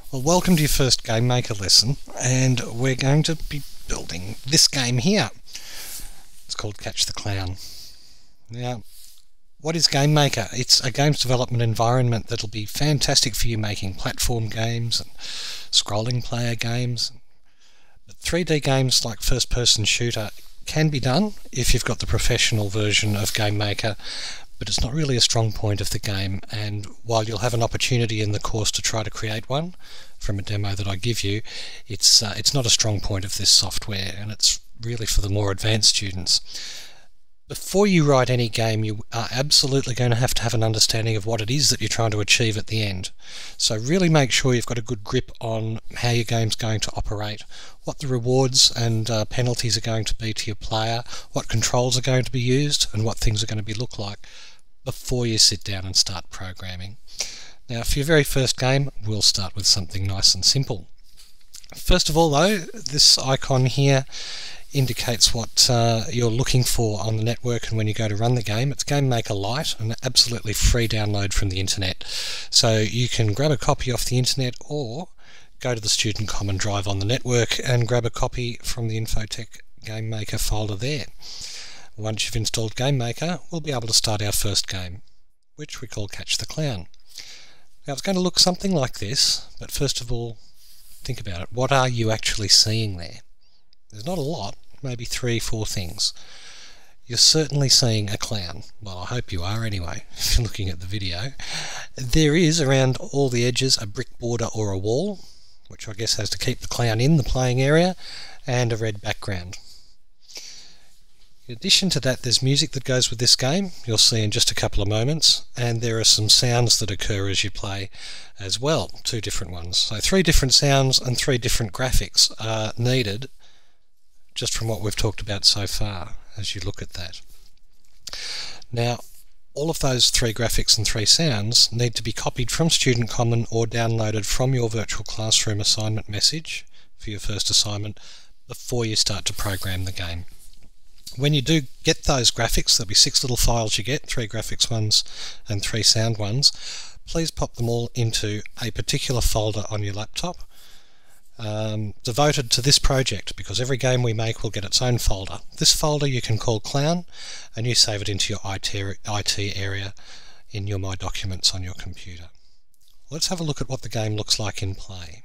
Well, welcome to your first GameMaker lesson, and we're going to be building this game here. It's called Catch the Clown. Now, what is GameMaker? It's a games development environment that'll be fantastic for you making platform games and scrolling player games. But 3D games like first-person shooter can be done if you've got the professional version of GameMaker, but it's not really a strong point of the game, and while you'll have an opportunity in the course to try to create one from a demo that I give you, it's not a strong point of this software, and it's really for the more advanced students. Before you write any game, you are absolutely going to have an understanding of what it is that you're trying to achieve at the end. So really make sure you've got a good grip on how your game's going to operate, what the rewards and penalties are going to be to your player, what controls are going to be used, and what things are going to look like before you sit down and start programming. Now, for your very first game, we'll start with something nice and simple. First of all, though, this icon here indicates what you're looking for on the network, and when you go to run the game, it's GameMaker Lite, an absolutely free download from the internet. So you can grab a copy off the internet or go to the Student Common Drive on the network and grab a copy from the Infotech GameMaker folder there. Once you've installed GameMaker, we'll be able to start our first game, which we call Catch the Clown. Now, it's going to look something like this, but first of all, think about it. What are you actually seeing there? There's not a lot, maybe 3-4 things. You're certainly seeing a clown. Well, I hope you are anyway, if you're looking at the video. There is, around all the edges, a brick border or a wall, which I guess has to keep the clown in the playing area, and a red background. In addition to that, there's music that goes with this game, you'll see in just a couple of moments, and there are some sounds that occur as you play as well, 2 different ones. So 3 different sounds and 3 different graphics are needed just from what we've talked about so far as you look at that. Now, all of those 3 graphics and 3 sounds need to be copied from Student Common or downloaded from your virtual classroom assignment message for your first assignment before you start to program the game. When you do get those graphics, there'll be 6 little files you get, 3 graphics ones and 3 sound ones. Please pop them all into a particular folder on your laptop devoted to this project, because every game we make will get its own folder. This folder you can call Clown, and you save it into your IT area in your My Documents on your computer. Let's have a look at what the game looks like in play.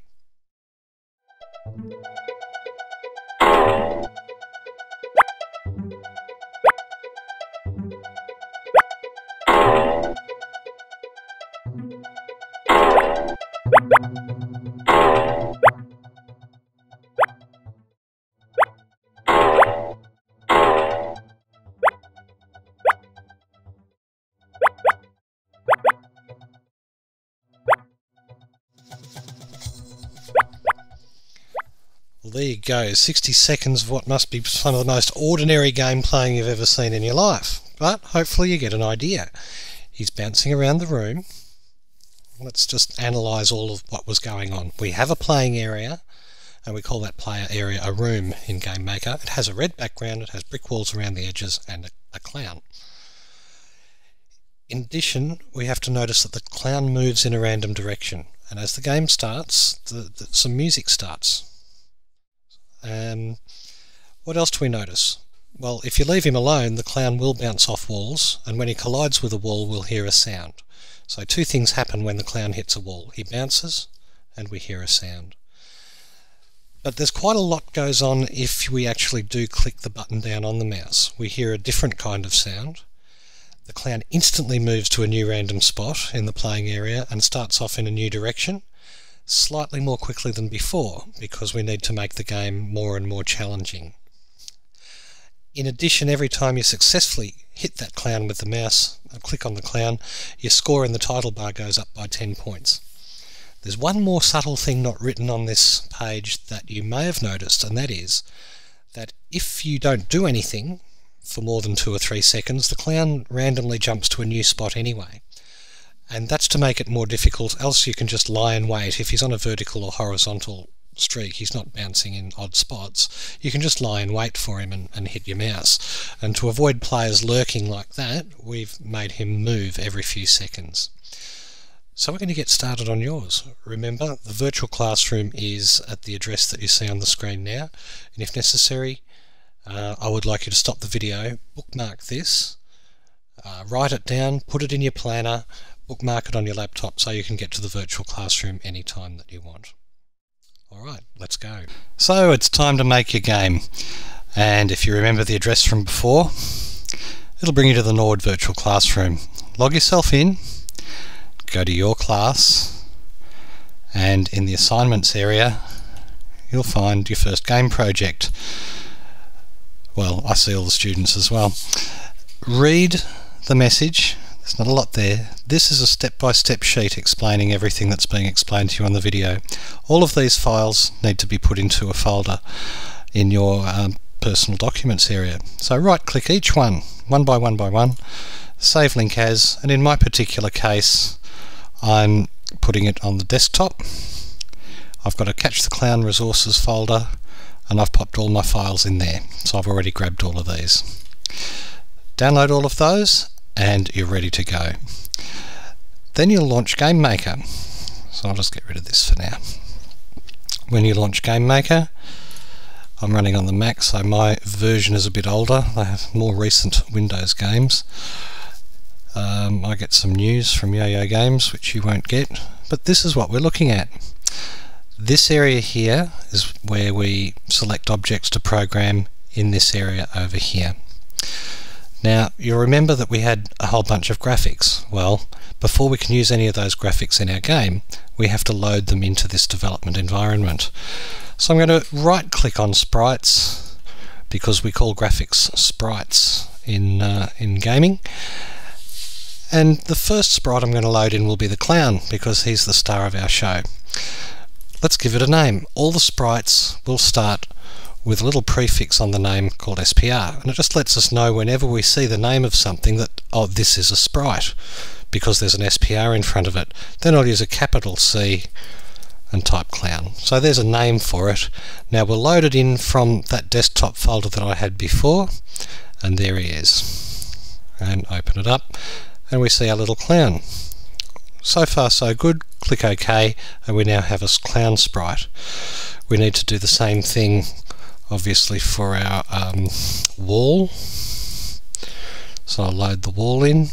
Well, there you go, 60 seconds of what must be some of the most ordinary game playing you've ever seen in your life. But hopefully you get an idea. He's bouncing around the room. Let's just analyse all of what was going on. We have a playing area, and we call that player area a room in GameMaker. It has a red background, it has brick walls around the edges, and a clown. In addition, we have to notice that the clown moves in a random direction, and as the game starts, some music starts. What else do we notice? Well, if you leave him alone, the clown will bounce off walls, and when he collides with a wall, we'll hear a sound. So 2 things happen when the clown hits a wall. He bounces, and we hear a sound. But there's quite a lot goes on if we actually do click the button down on the mouse. We hear a different kind of sound. The clown instantly moves to a new random spot in the playing area and starts off in a new direction, slightly more quickly than before, because we need to make the game more and more challenging. In addition, every time you successfully hit that clown with the mouse and click on the clown, your score in the title bar goes up by 10 points. There's one more subtle thing not written on this page that you may have noticed, and that is that if you don't do anything for more than 2 or 3 seconds, the clown randomly jumps to a new spot anyway. And that's to make it more difficult, else you can just lie in wait. If he's on a vertical or horizontal streak, he's not bouncing in odd spots, you can just lie in wait for him and hit your mouse. And to avoid players lurking like that, we've made him move every few seconds. So we're going to get started on yours. Remember, the virtual classroom is at the address that you see on the screen now, and if necessary, I would like you to stop the video, bookmark this, write it down, put it in your planner, bookmark it on your laptop so you can get to the virtual classroom anytime that you want. Alright, let's go. So it's time to make your game, and if you remember the address from before, it'll bring you to the Nord virtual classroom. Log yourself in, go to your class, and in the assignments area you'll find your first game project. Well, I see all the students as well. Read the message. There's not a lot there. This is a step-by-step sheet explaining everything that's being explained to you on the video. All of these files need to be put into a folder in your personal documents area. So right-click each one by one, save link as, and in my particular case I'm putting it on the desktop. I've got a Catch the Clown resources folder and I've popped all my files in there, so I've already grabbed all of these. Download all of those and you're ready to go. Then you'll launch GameMaker. So I'll just get rid of this for now. When you launch GameMaker, I'm running on the Mac, so my version is a bit older. They have more recent Windows games. I get some news from Yo-Yo Games, which you won't get, but this is what we're looking at. This area here is where we select objects to program in this area over here. Now, you'll remember that we had a whole bunch of graphics. Well, before we can use any of those graphics in our game, we have to load them into this development environment. So I'm going to right-click on sprites, because we call graphics sprites in gaming. And the first sprite I'm going to load in will be the clown, because he's the star of our show. Let's give it a name. All the sprites will start with a little prefix on the name called SPR, and it just lets us know whenever we see the name of something that, oh, this is a sprite, because there's an SPR in front of it. Then I'll use a capital C and type clown. So there's a name for it. Now we'll load it in from that desktop folder that I had before, and there he is. And open it up, and we see our little clown. So far so good. Click OK, and we now have a clown sprite. We need to do the same thing obviously for our wall. So I'll load the wall in,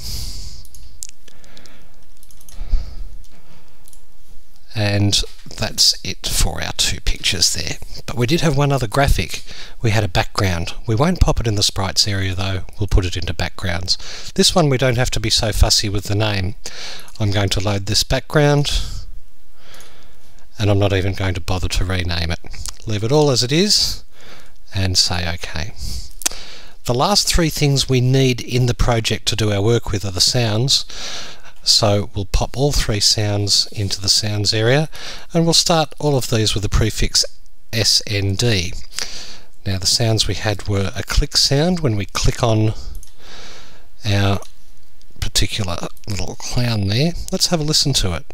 and that's it for our two pictures there. But we did have one other graphic. We had a background. We won't pop it in the sprites area though, we'll put it into backgrounds. This one we don't have to be so fussy with the name. I'm going to load this background, and I'm not even going to bother to rename it. Leave it all as it is and say OK. The last three things we need in the project to do our work with are the sounds. So we'll pop all three sounds into the sounds area, and we'll start all of these with the prefix SND. Now the sounds we had were a click sound when we click on our particular little clown there. Let's have a listen to it.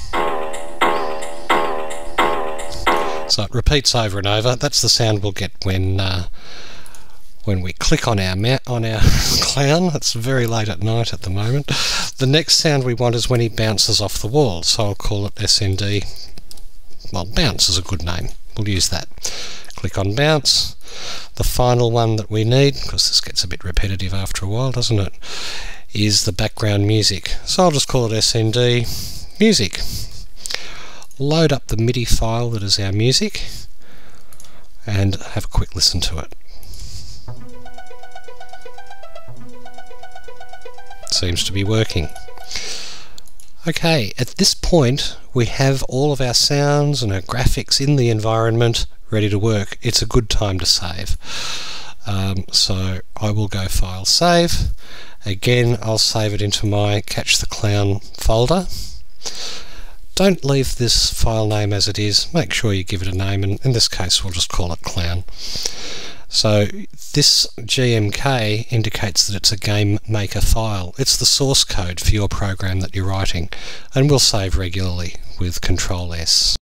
So it repeats over and over. That's the sound we'll get when we click on our clown. It's very late at night at the moment. The next sound we want is when he bounces off the wall, so I'll call it SND. Well, bounce is a good name. We'll use that. Click on bounce. The final one that we need, because this gets a bit repetitive after a while, doesn't it, is the background music. So I'll just call it SND music. Load up the MIDI file that is our music and have a quick listen to it. Seems to be working. Okay, at this point we have all of our sounds and our graphics in the environment ready to work. It's a good time to save. So I will go File Save. Again, I'll save it into my Catch the Clown folder. Don't leave this file name as it is. Make sure you give it a name, and in this case we'll just call it clown. So this GMK indicates that it's a GameMaker file. It's the source code for your program that you're writing, and we'll save regularly with Control S.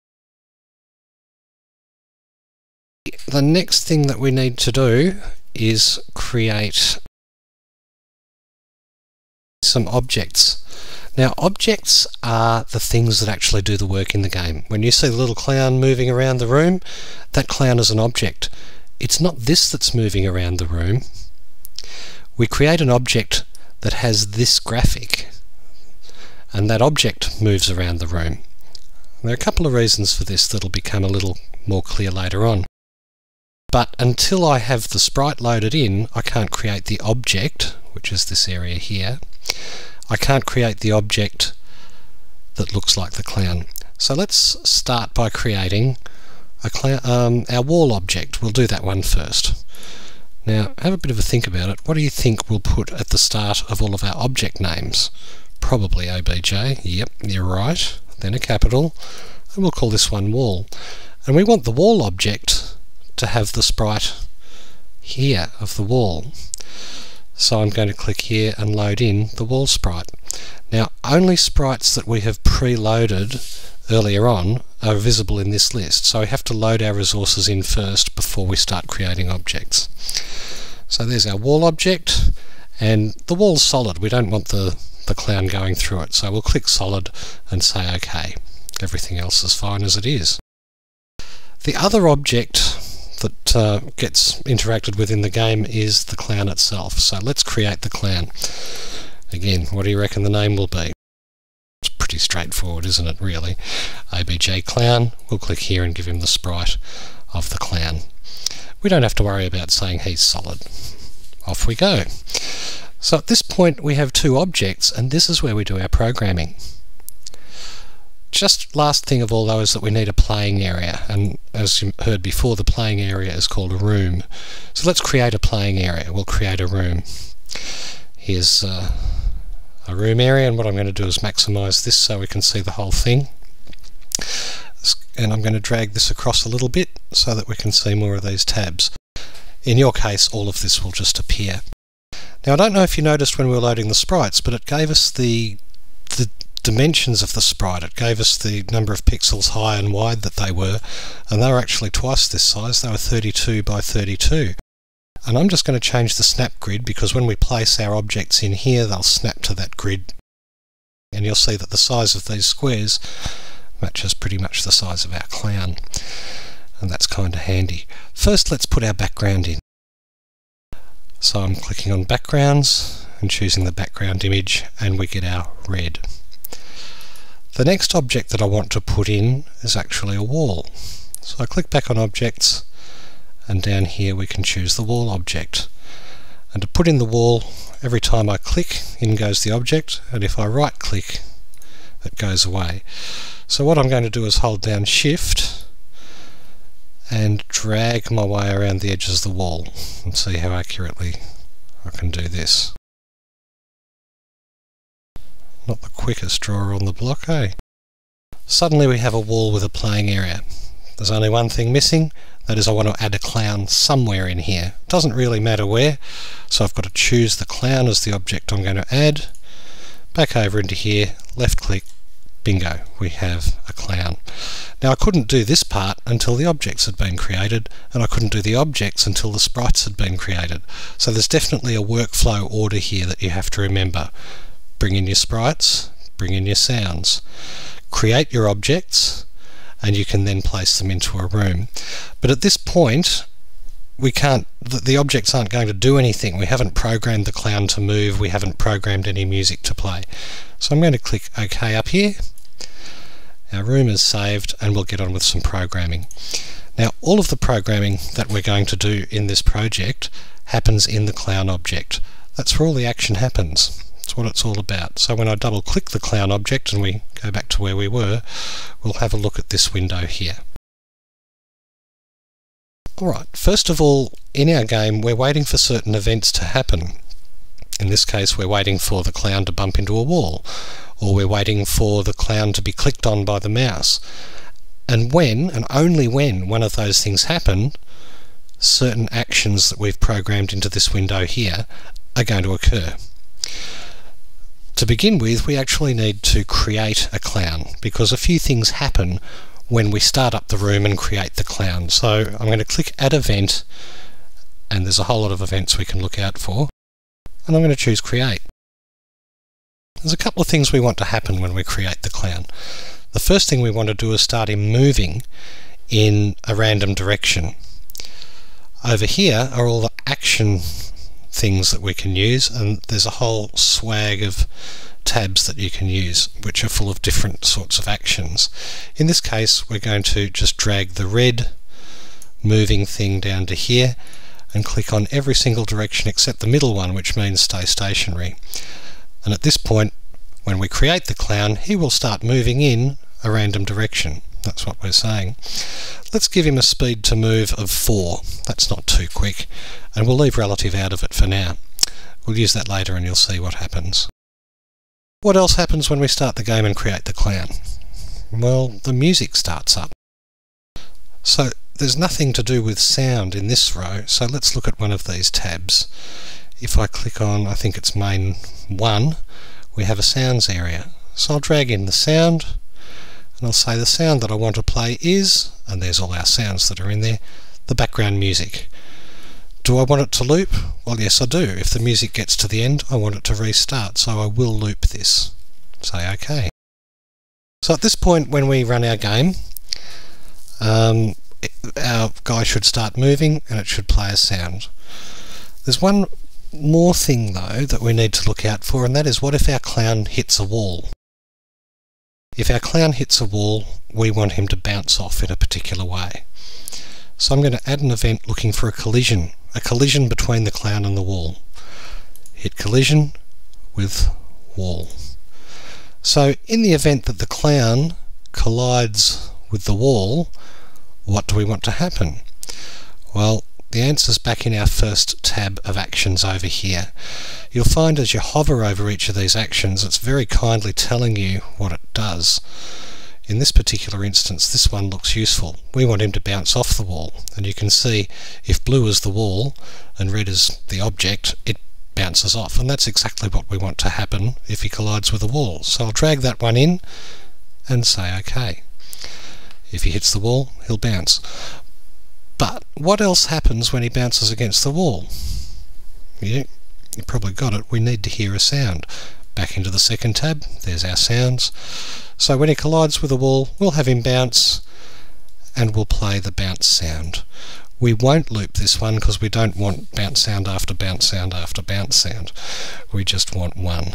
The next thing that we need to do is create some objects. Now, objects are the things that actually do the work in the game. When you see the little clown moving around the room, that clown is an object. It's not this that's moving around the room. We create an object that has this graphic, and that object moves around the room. There are a couple of reasons for this that'll become a little more clear later on. But until I have the sprite loaded in, I can't create the object, which is this area here. I can't create the object that looks like the clown. So let's start by creating our wall object. We'll do that one first. Now, have a bit of a think about it. What do you think we'll put at the start of all of our object names? Probably obj. Yep, you're right. Then a capital, and we'll call this one wall. And we want the wall object to have the sprite here of the wall. So I'm going to click here and load in the wall sprite. Now, only sprites that we have preloaded earlier on are visible in this list, so we have to load our resources in first before we start creating objects. So there's our wall object, and the wall's solid. We don't want the clown going through it, so we'll click solid and say OK. Everything else is fine as it is. The other object that gets interacted with in the game is the clown itself. So let's create the clown. Again, what do you reckon the name will be? It's pretty straightforward, isn't it, really? obj clown. We'll click here and give him the sprite of the clown. We don't have to worry about saying he's solid. Off we go. So at this point we have two objects, and this is where we do our programming. Just last thing of all though is that we need a playing area, and as you heard before, the playing area is called a room. So let's create a playing area. We'll create a room. Here's a room area, and what I'm going to do is maximize this so we can see the whole thing. And I'm going to drag this across a little bit so that we can see more of these tabs. In your case, all of this will just appear. Now, I don't know if you noticed when we were loading the sprites, but it gave us the dimensions of the sprite. It gave us the number of pixels high and wide that they were, and they were actually twice this size. They were 32 by 32. And I'm just going to change the snap grid, because when we place our objects in here, they'll snap to that grid. And you'll see that the size of these squares matches pretty much the size of our clown. And that's kind of handy. First, let's put our background in. So I'm clicking on backgrounds and choosing the background image, and we get our red. The next object that I want to put in is actually a wall. So I click back on objects, and down here we can choose the wall object. And to put in the wall, every time I click, in goes the object, and if I right click, it goes away. So what I'm going to do is hold down Shift and drag my way around the edges of the wall and see how accurately I can do this. Not the quickest drawer on the block, eh? Suddenly we have a wall with a playing area. There's only one thing missing, that is I want to add a clown somewhere in here. It doesn't really matter where, so I've got to choose the clown as the object I'm going to add. Back over into here, left click, bingo, we have a clown. Now I couldn't do this part until the objects had been created, and I couldn't do the objects until the sprites had been created. So there's definitely a workflow order here that you have to remember. Bring in your sprites, bring in your sounds. Create your objects, and you can then place them into a room. But at this point, the objects aren't going to do anything. We haven't programmed the clown to move, we haven't programmed any music to play. So I'm going to click OK up here. Our room is saved, and we'll get on with some programming. Now, all of the programming that we're going to do in this project happens in the clown object. That's where all the action happens. That's what it's all about. So when I double click the clown object and we go back to where we were, we'll have a look at this window here. Alright, first of all, in our game we're waiting for certain events to happen. In this case we're waiting for the clown to bump into a wall, or we're waiting for the clown to be clicked on by the mouse. And when, and only when, one of those things happen, certain actions that we've programmed into this window here are going to occur. To begin with, we actually need to create a clown, because a few things happen when we start up the room and create the clown. So I'm going to click Add Event, and there's a whole lot of events we can look out for, and I'm going to choose Create. There's a couple of things we want to happen when we create the clown. The first thing we want to do is start him moving in a random direction. Over here are all the action things that we can use, and there's a whole swag of tabs that you can use which are full of different sorts of actions. In this case we're going to just drag the red moving thing down to here and click on every single direction except the middle one, which means stay stationary. And at this point, when we create the clown, he will start moving in a random direction. That's what we're saying. Let's give him a speed to move of 4. That's not too quick, and we'll leave relative out of it for now. We'll use that later and you'll see what happens. What else happens when we start the game and create the clown? Well, the music starts up. So there's nothing to do with sound in this row, so let's look at one of these tabs. If I click on, I think it's main 1, we have a sounds area. So I'll drag in the sound, and I'll say the sound that I want to play is, and there's all our sounds that are in there, the background music. Do I want it to loop? Well, yes I do. If the music gets to the end, I want it to restart, so I will loop this. Say OK. So at this point when we run our game, our guy should start moving and it should play a sound. There's one more thing though that we need to look out for, and that is, what if our clown hits a wall? If our clown hits a wall, we want him to bounce off in a particular way. So I'm going to add an event looking for a collision between the clown and the wall. Hit collision with wall. So in the event that the clown collides with the wall, what do we want to happen? Well, the answer's back in our first tab of actions over here. You'll find as you hover over each of these actions, it's very kindly telling you what it does. In this particular instance, this one looks useful. We want him to bounce off the wall, and you can see if blue is the wall and red is the object, it bounces off, and that's exactly what we want to happen if he collides with a wall. So I'll drag that one in and say OK. If he hits the wall, he'll bounce. But what else happens when he bounces against the wall? Yeah, you probably got it. We need to hear a sound. Back into the second tab, there's our sounds. So when he collides with a wall, we'll have him bounce, and we'll play the bounce sound. We won't loop this one because we don't want bounce sound after bounce sound after bounce sound. We just want one.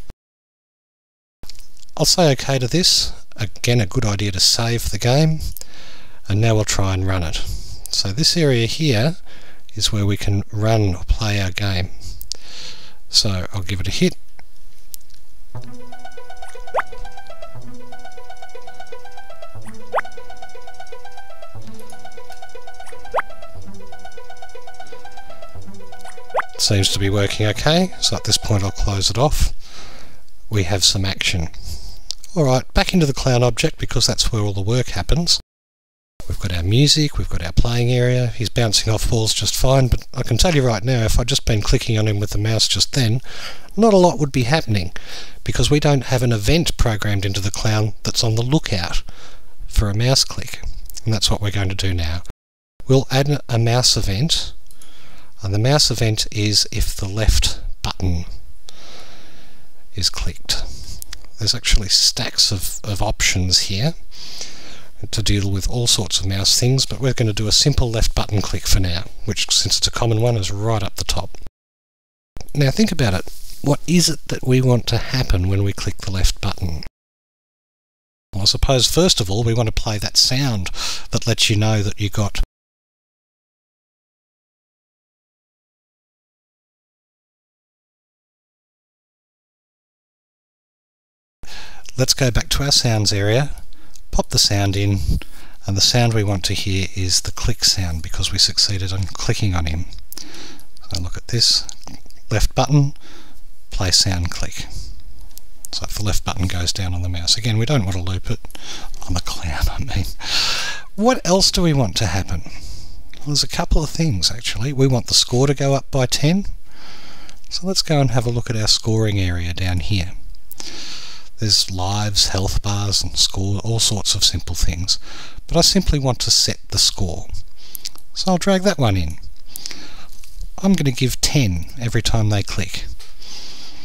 I'll say OK to this. Again, a good idea to save the game. And now we'll try and run it. So this area here is where we can run or play our game. So I'll give it a hit. It seems to be working okay, so at this point I'll close it off. We have some action. Alright, back into the clown object because that's where all the work happens. We've got our music, we've got our playing area. He's bouncing off walls just fine, but I can tell you right now, if I'd just been clicking on him with the mouse just then, not a lot would be happening because we don't have an event programmed into the clown that's on the lookout for a mouse click. And that's what we're going to do now. We'll add a mouse event, and the mouse event is if the left button is clicked. There's actually stacks of options here to deal with all sorts of mouse things, but we're going to do a simple left button click for now, which, since it's a common one, is right up the top. Now think about it. What is it that we want to happen when we click the left button? Well, I suppose first of all we want to play that sound that lets you know that you got Let's go back to our sounds area, pop the sound in, and the sound we want to hear is the click sound because we succeeded in clicking on him. So look at this, left button, play sound click. So if the left button goes down on the mouse, again we don't want to loop it, on the clown I mean. What else do we want to happen? Well, there's a couple of things actually. We want the score to go up by 10. So let's go and have a look at our scoring area down here. There's lives, health bars and score, all sorts of simple things. But I simply want to set the score. So I'll drag that one in. I'm going to give 10 every time they click.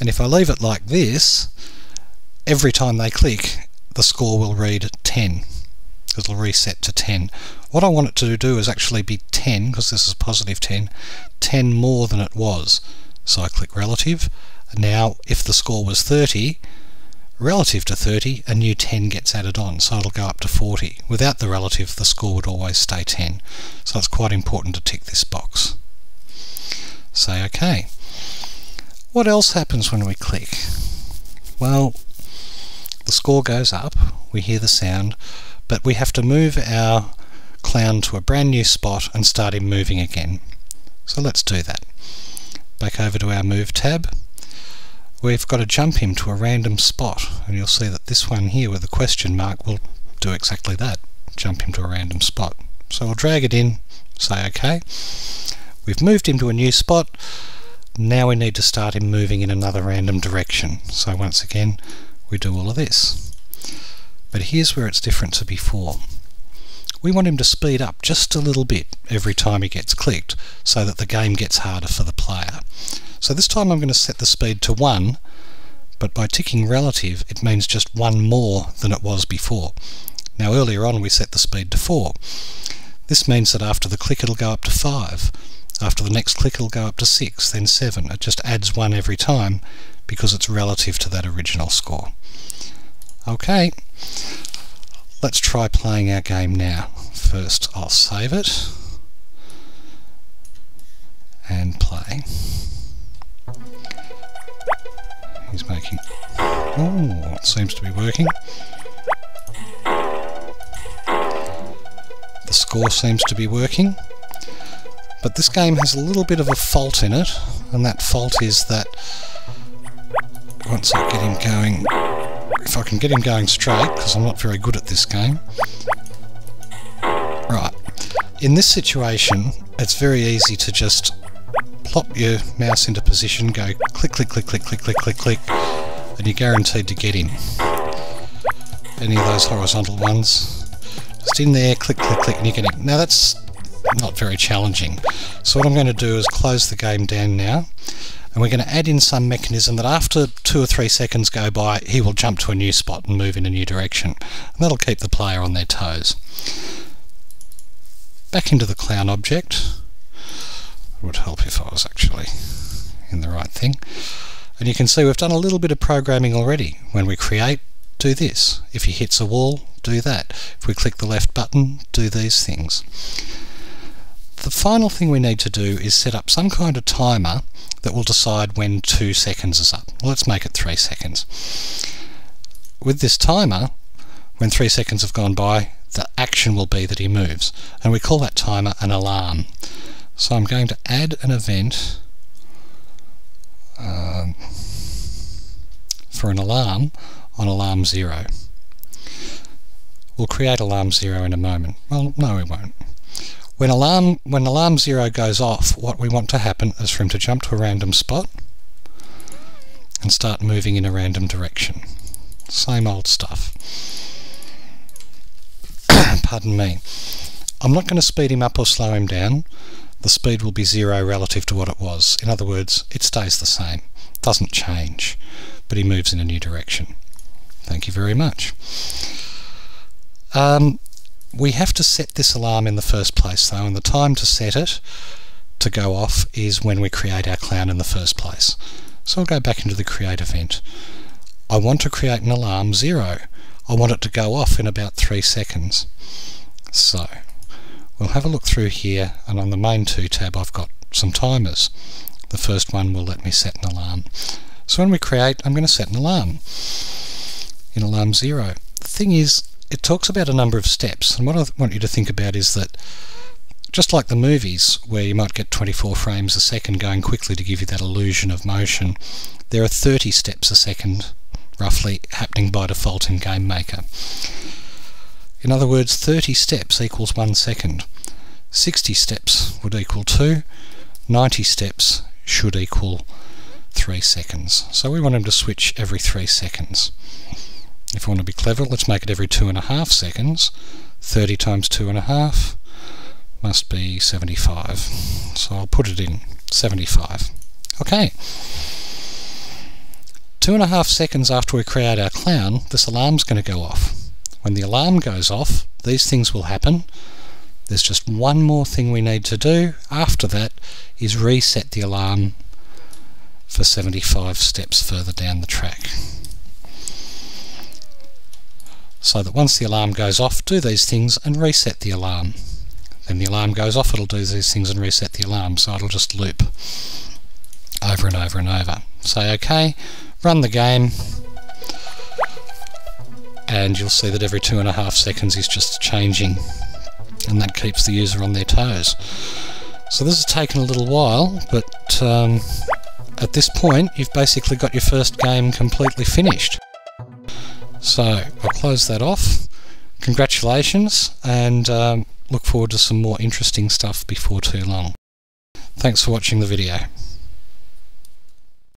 And if I leave it like this, every time they click, the score will read 10. It'll reset to 10. What I want it to do is actually be 10, because this is positive 10, 10 more than it was. So I click relative. Now, if the score was 30, relative to 30, a new 10 gets added on, so it'll go up to 40. Without the relative, the score would always stay 10. So it's quite important to tick this box. Say OK. What else happens when we click? Well, the score goes up, we hear the sound, but we have to move our clown to a brand new spot and start him moving again. So let's do that. Back over to our Move tab. We've got to jump him to a random spot, and you'll see that this one here with the question mark will do exactly that, jump him to a random spot. So we'll drag it in, say OK. We've moved him to a new spot. Now we need to start him moving in another random direction. So once again, we do all of this. But here's where it's different to before. We want him to speed up just a little bit every time he gets clicked, so that the game gets harder for the player. So this time I'm going to set the speed to 1, but by ticking relative it means just 1 more than it was before. Now earlier on we set the speed to 4. This means that after the click it'll go up to 5. After the next click it'll go up to 6, then 7. It just adds 1 every time because it's relative to that original score. Okay, let's try playing our game now. First I'll save it and play. He's making... oh, it seems to be working. The score seems to be working. But this game has a little bit of a fault in it, and that fault is that once I get him going, if I can get him going straight, because I'm not very good at this game. Right, in this situation it's very easy to just plop your mouse into position, go click, click, click, click, click, click, click, click, and you're guaranteed to get him. Any of those horizontal ones, just in there, click, click, click, and you get him. Now that's not very challenging. So what I'm going to do is close the game down now, and we're going to add in some mechanism that after 2 or 3 seconds go by, he will jump to a new spot and move in a new direction, and that'll keep the player on their toes. Back into the clown object. It would help if I was actually in the right thing. And you can see we've done a little bit of programming already. When we create, do this. If he hits a wall, do that. If we click the left button, do these things. The final thing we need to do is set up some kind of timer that will decide when 2 seconds is up. Well, let's make it 3 seconds. With this timer, when 3 seconds have gone by, the action will be that he moves. And we call that timer an alarm. So I'm going to add an event for an alarm on alarm 0. We'll create alarm 0 in a moment. Well, no we won't. When alarm 0 goes off, what we want to happen is for him to jump to a random spot and start moving in a random direction. Same old stuff. Pardon me. I'm not going to speed him up or slow him down. The speed will be 0 relative to what it was. In other words, it stays the same. It doesn't change, but he moves in a new direction. Thank you very much. We have to set this alarm in the first place though, and the time to set it to go off is when we create our clown in the first place. So I'll go back into the create event. I want to create an alarm 0. I want it to go off in about 3 seconds. So we'll have a look through here, and on the main 2 tab I've got some timers. The first one will let me set an alarm. So when we create, I'm going to set an alarm in alarm 0. The thing is, it talks about a number of steps, and what I want you to think about is that just like the movies where you might get 24 frames a second going quickly to give you that illusion of motion, there are 30 steps a second roughly happening by default in GameMaker. In other words, 30 steps equals 1 second. 60 steps would equal 2. 90 steps should equal 3 seconds. So we want him to switch every 3 seconds. If we want to be clever, let's make it every 2.5 seconds. 30 times 2.5 must be 75. So I'll put it in 75. Okay. 2.5 seconds after we create our clown, this alarm's going to go off. When the alarm goes off, these things will happen. There's just one more thing we need to do after that, is reset the alarm for 75 steps further down the track. So that once the alarm goes off, do these things and reset the alarm. Then the alarm goes off, it'll do these things and reset the alarm, so it'll just loop over and over and over. Say OK, run the game, and you'll see that every 2.5 seconds is just changing, and that keeps the user on their toes. So this has taken a little while, but at this point you've basically got your first game completely finished. So I'll close that off. Congratulations, and look forward to some more interesting stuff before too long. Thanks for watching the video.